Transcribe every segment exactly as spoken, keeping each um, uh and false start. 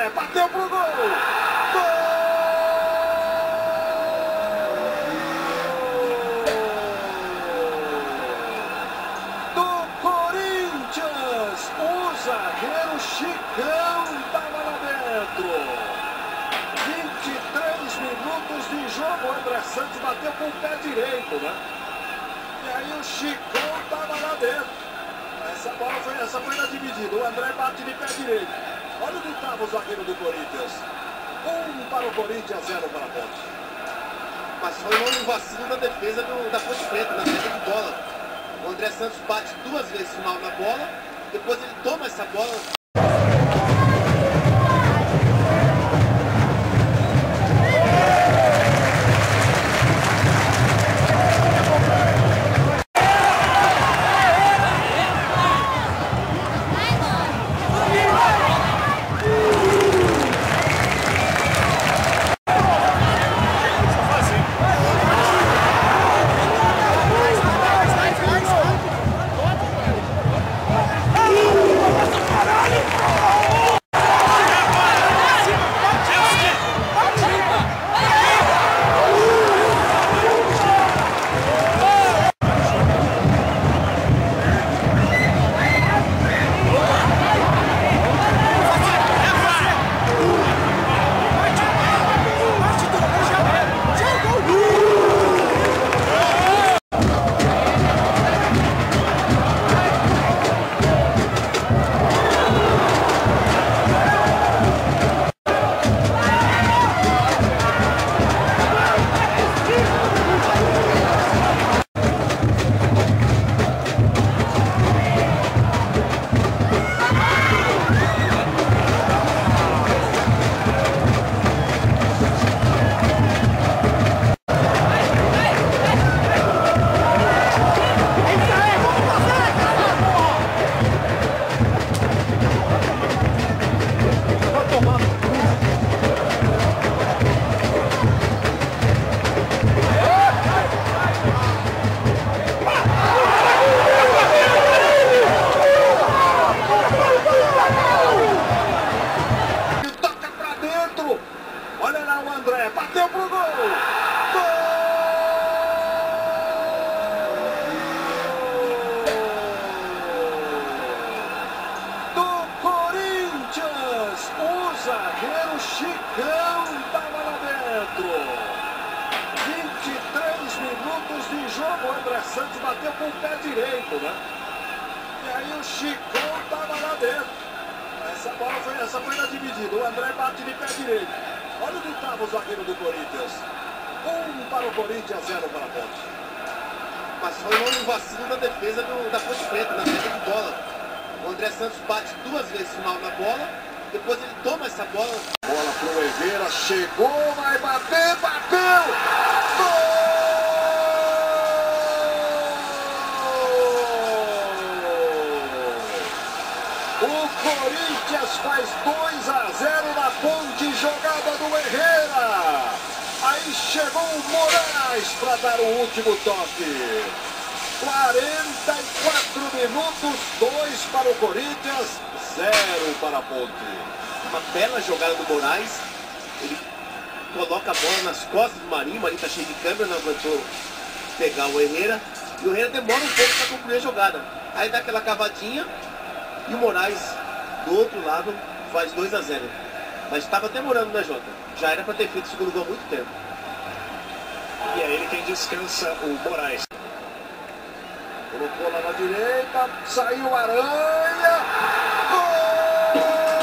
André, bateu pro gol! Gol! O zagueiro Chicão estava lá dentro. vinte e três minutos de jogo. O André Santos bateu com o pé direito, né? E aí o Chicão estava lá dentro. Essa bola foi, essa foi na dividida. O André bate de pé direito. Olha onde estava o zagueiro do Corinthians. Um para o Corinthians, zero para a Ponte. Mas foi um vacilo da defesa do, da Ponte Preta, na saída de bola. O André Santos bate duas vezes mal na bola. Depois ele toma essa bola. Bateu pro gol! Gol! Do Corinthians! O zagueiro Chicão estava lá dentro. vinte e três minutos de jogo. O André Santos bateu com o pé direito, né? E aí o Chicão estava lá dentro. Essa bola foi, essa foi na dividida. O André bate de pé direito. Olha onde estava o zagueiro do Corinthians. Um para o Corinthians, zero para a Ponte. Mas foi um vacilo da defesa do, da Ponte Preta, na saída de bola. O André Santos bate duas vezes mal na bola. Depois ele toma essa bola. Bola pro Herrera, chegou, vai bater, bateu! Gol! O Corinthians faz dois a zero na Ponte, jogada do Herrera. Aí chegou o Moraes para dar o último toque. quarenta e quatro minutos, dois para o Corinthians, zero para a Ponte. Uma bela jogada do Moraes. Ele coloca a bola nas costas do Marinho. O Marinho está cheio de câmera, não aguentou pegar o Herrera. E o Herrera demora um pouco para concluir a jogada. Aí dá aquela cavadinha. E o Moraes, do outro lado, faz dois a zero. Mas estava demorando, né, Jota? Já era para ter feito o segundo gol há muito tempo. E é ele quem descansa, o Moraes. Colocou lá na direita, saiu Aranha. Gol!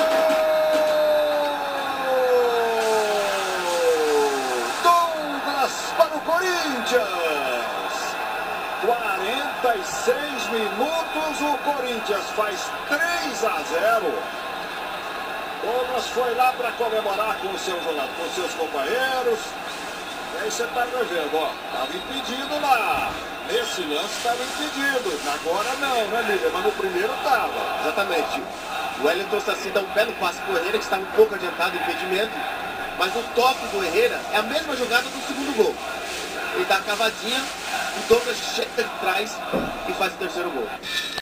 Douglas para o Corinthians. quarenta e seis minutos, o Corinthians faz três a zero. Douglas foi lá para comemorar com os seus jogadores, com seus companheiros. E aí você está vendo, ó, estava impedido lá. Nesse lance estava impedido. Agora não, né, Lívia? Mas no primeiro estava. Exatamente. O Wellington Saci dá um belo passe para o Herrera, que estava um pouco adiantado, impedimento. Mas o toque do Herrera é a mesma jogada do segundo gol. Ele dá a cavadinha, o Douglas chega de trás e faz o terceiro gol.